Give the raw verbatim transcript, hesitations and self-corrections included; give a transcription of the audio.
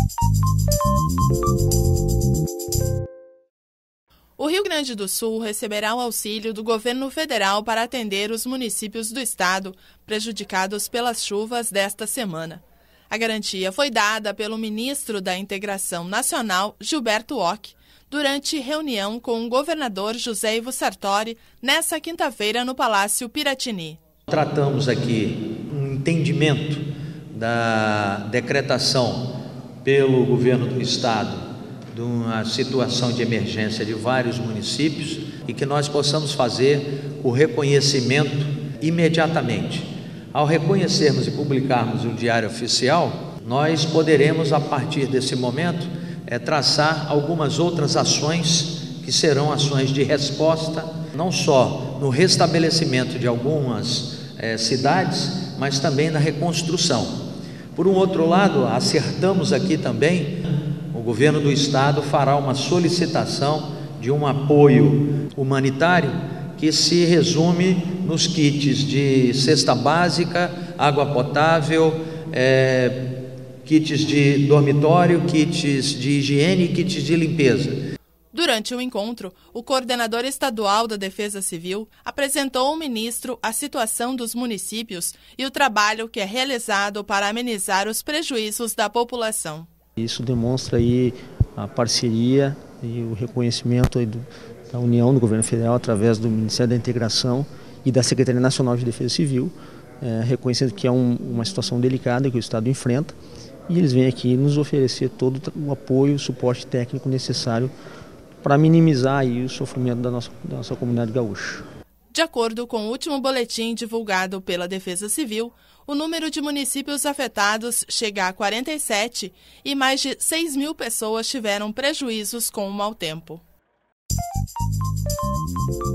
O Rio Grande do Sul receberá o auxílio do governo federal para atender os municípios do estado prejudicados pelas chuvas desta semana. A garantia foi dada pelo ministro da Integração Nacional, Gilberto Ock, durante reunião com o governador José Ivo Sartori, nesta quinta-feira no Palácio Piratini. Tratamos aqui um entendimento da decretação pelo governo do estado de uma situação de emergência de vários municípios e que nós possamos fazer o reconhecimento imediatamente. Ao reconhecermos e publicarmos o Diário Oficial, nós poderemos, a partir desse momento, é, traçar algumas outras ações que serão ações de resposta, não só no restabelecimento de algumas é, cidades, mas também na reconstrução. Por um outro lado, acertamos aqui também, o governo do estado fará uma solicitação de um apoio humanitário que se resume nos kits de cesta básica, água potável, é, kits de dormitório, kits de higiene e kits de limpeza. Durante o encontro, o coordenador estadual da Defesa Civil apresentou ao ministro a situação dos municípios e o trabalho que é realizado para amenizar os prejuízos da população. Isso demonstra aí a parceria e o reconhecimento aí do, da União do Governo Federal através do Ministério da Integração e da Secretaria Nacional de Defesa Civil, é, reconhecendo que é um, uma situação delicada que o Estado enfrenta, e eles vêm aqui nos oferecer todo o apoio, o suporte técnico necessário para minimizar aí o sofrimento da nossa, da nossa comunidade gaúcha. De acordo com o último boletim divulgado pela Defesa Civil, o número de municípios afetados chega a quarenta e sete e mais de seis mil pessoas tiveram prejuízos com o mau tempo.